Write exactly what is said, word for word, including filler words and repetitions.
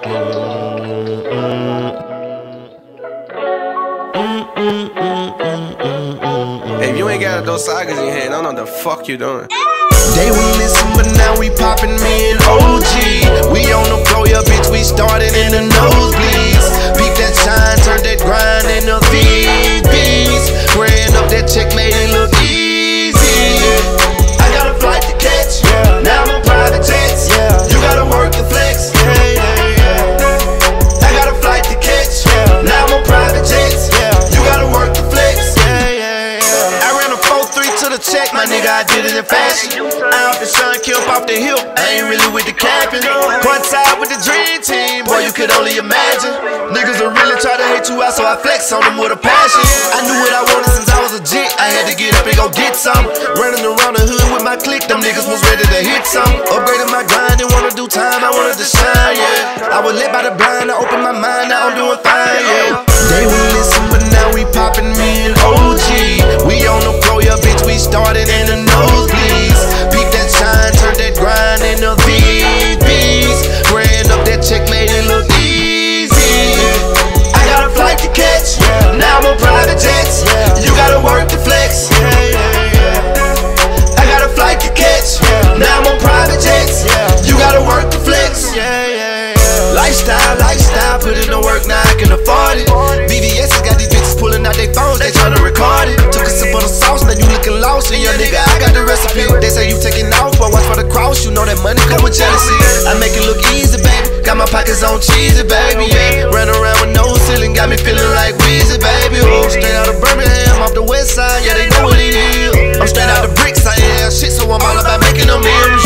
Hey, if you ain't got those sagas in your hand, I don't know what the fuck you doing. They wouldn't listen, but now we poppin' me and O G. We on the floor, yeah, bitch, we started in the nosebleeds. Peep that shine, turn that grind into V Bs. Praying up that check made it look easy. I got a flight to catch, yeah. Now I'm on private jets, yeah. You gotta work the flex, yeah, yeah, yeah. I got a flight to catch, yeah. Now I'm on private jets, yeah. You gotta work the flex, yeah, yeah, yeah. I ran a four three to the check, my nigga, I did it in fashion. I off the sun, kill off the hip, I ain't really with the capping. Coincide with the dream team, boy, you could only imagine. Niggas will really try to hate you out, so I flex on them with a passion. I knew what I wanted since I was a jit, I had to get up and go get some. Running around the hood with my clique, them niggas was ready to hit some. Upgrading my grind, didn't wanna do time, I wanted to shine, yeah. I was lit by the blind, I opened my mind, now I'm doing fine, yeah. They wouldn't listen, but now we poppin' me and O G. We on the floor, yeah, bitch, we started in the nosebleeds. Peep that shine, turn that grind into V Bs. Praying up that check made it look easy. I got a flight to catch, yeah. Now I'm on private jets, yeah. You gotta work the flex, yeah, yeah, yeah. I got a flight to catch, yeah. Now I'm on private jets, yeah. You gotta work the flex, yeah, yeah, yeah. Lifestyle, lifestyle, put in the work, now I can afford it. V V S has got these bitches pulling out their phones, they tryna record it. Took a sip of the sauce, now you looking lost, and your nigga, I got the recipe. They say you taking off, but watch for the cross, you know that money come with jealousy. I make it look easy, baby, got my pockets on cheesy, baby, yeah. Ran around with no ceiling, got me feeling like Weezy, baby, oh. Straight out of Birmingham, off the west side, yeah, they know what it is. I'm straight out of bricks, I ain't have shit, so I'm all about making them M's.